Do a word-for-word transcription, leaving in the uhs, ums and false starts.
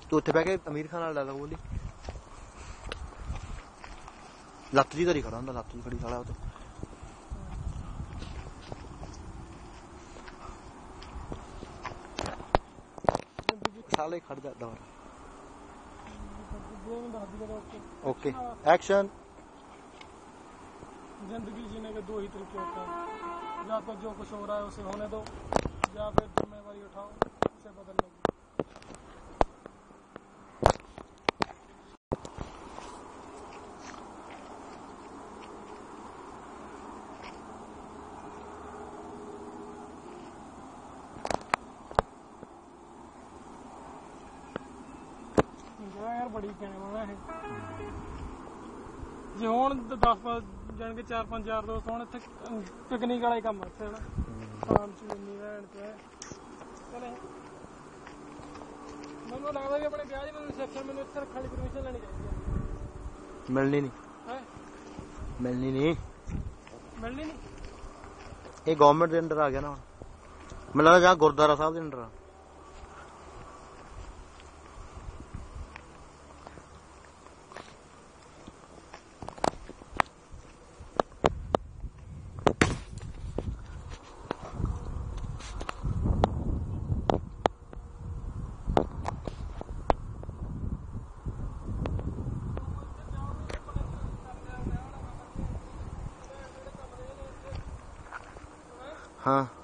ਤੂੰ ਉੱਥੇ ਬਹਿ ਕੇ ਅਮੀਰ ਖਾਨ ਨਾਲ ਡਾਇਲੌਗ ਬੋਲੀ। ਲੱਤ ਜੀ ਧਰੀ ਖੜਾ ਹੁੰਦਾ, ਲੱਤ ਜੀ ਖੜੀ ਸਾਲਾ ਉਹ ਤੇ। साले खड़ जा दोबारा। Okay action. जिंदगी जीने के दो ही तरीके होते हैं, या तो जो कुछ हो रहा है उसे होने दो, या फिर जिम्मेवारी उठाओ उसे बदलने की। यार बड़ी कहने वाला है जे हुण दस जान के चार पांच यार दोस्त हुण इत्थे पिकनिक वाला ही काम है इत्थे शाम च मिलनी रहण ते चले मैनूं लगदा कि अपने ब्याह दी मैनूं रिसेप्शन मैनूं इत्थे रखण दी परमिशन लैनी चाहीदी है। मिलनी नहीं है मिलनी नहीं मिलनी नहीं ये गवर्नमेंट दे अंडर आ गया ना हुण। मैनूं लगदा जहां गुरुद्वारा साहब दे अंडर आ। हाँ